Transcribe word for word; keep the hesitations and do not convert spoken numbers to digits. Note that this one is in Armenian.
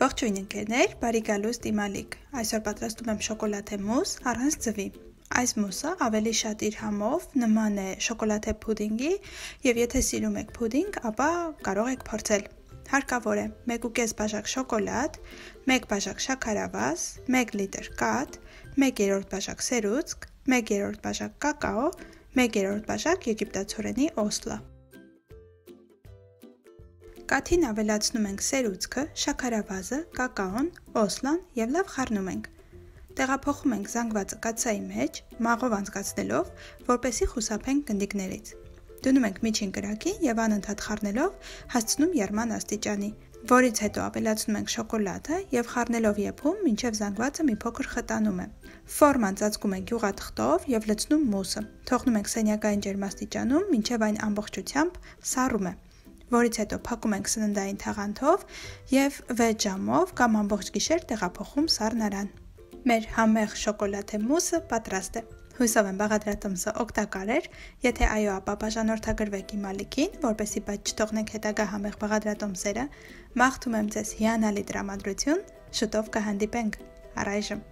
Ողջույն ընկերներ, բարի գալուստ իմ ալիք։ Այսօր պատրաստում եմ շոկոլադե մուս առանց ձվի։ Այս մուսը ավելի շատ իր համով նման է շոկոլադե փուդինգի, եւ եթե սիրում եք փուդինգ, ապա կարող եք փորձել։ Հարկավոր է մեկ ու կես բաժակ շոկոլադ, մեկ բաժակ շաքարավազ, մեկ լիտր կաթ, մեկ երրորդ բաժակ սերուցք, մեկ երրորդ բաժակ կակաո, մեկ երրորդ բաժակ եգիպտացորենի օսլա։ Կաթին ավելացնում ենք սերուցքը, շաքարավազը, կակաոն, օսլան եւ լավ խառնում ենք։ Տեղափոխում ենք զանգվածը կաթսայի մեջ, մաղով անցկացնելով, որպեսզի խուսափենք գնդիկներից։ Դնում ենք միջին կրակին եւ անընդհատ խառնելով հասցնում եռման աստիճանի, որից հետո ավելացնում ենք շոկոլադը եւ խառնելով եփում, մինչեւ զանգվածը մի փոքր խտանում է։ Ֆորման ծածկում ենք յուղաթղթով եւ լցնում մուսը։ Թողնում ենք սենյակային ջերմաստիճանում, մինչեւ այն ամբողջությամբ սառում է, որից հետո փակում ենք սննդային թաղանթով եւ վեց ժամով կամ ամբողջ գիշեր տեղափոխում սառնարան։ Մեր համեղ շոկոլադե մուսը պատրաստ է։ Հույսով եմ բաղադրատոմսը օգտակար էր, եթե այո, ապա բաժանորդագրվեք իմ ալիքին, որպեսզի բաց չթողնենք հետագա համեղ բաղադրատոմսերը։ Մաղթում եմ ձեզ հիանալի տրամադրություն, շուտով կհանդիպենք։ Առայժմ